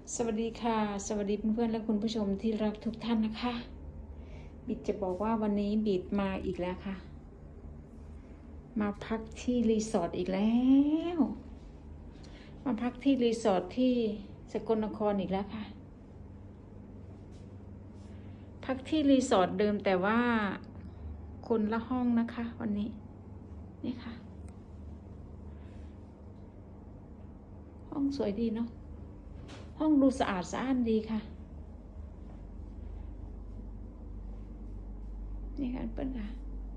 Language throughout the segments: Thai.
สวัสดีค่ะสวัสดีเพื่อนๆและคุณผู้ชมที่รักทุกท่านนะคะบิดจะบอกว่าวันนี้บิดมาอีกแล้วค่ะมาพักที่รีสอร์ทอีกแล้วมาพักที่รีสอร์ทที่สกลนครอีกแล้วค่ะพักที่รีสอร์ทเดิมแต่ว่าคนละห้องนะคะวันนี้นี่ค่ะห้องสวยดีเนาะห้องดูสะอาดสะอ้านดีค่ะนี่ค่ะเปิ้ลค่ะ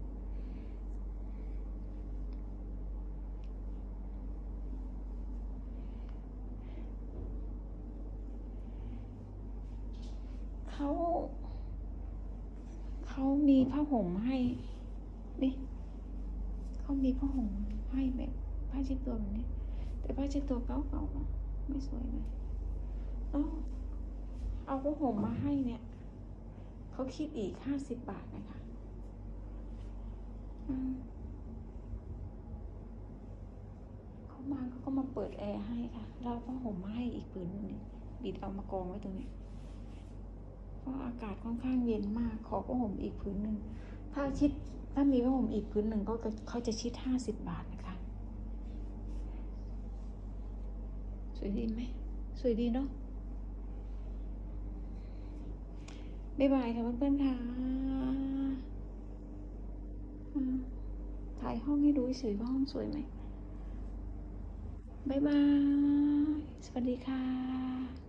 เขามีผ้าห่มให้นี่เขามีผ้าห่มให้แบบผ้าเช็ดตัวแบบนี้แต่ผ้าเช็ดตัวเก่าๆไม่สวยเลยเอาผ้าห่มมาให้เนี่ยเขาคิดอีก50 บาทนะคะเขาก็มาเปิดแอร์ให้ค่ะเราผ้าห่มมาให้อีกผืนนึงบิดเอามากองไว้ตรงนี้เพราะอากาศค่อนข้างเย็นมากขอผ้าห่มอีกผืนหนึ่งถ้ามีผ้าห่มอีกผืนหนึ่งก็เขาจะคิด50 บาทนะคะสวยดีไหมสวยดีเนาะบ๊ายบายค่ะเพื่อนๆค่ะถ่ายห้องให้ดูเฉยว่าห้องสวยไหมบ๊ายบายสวัสดีค่ะ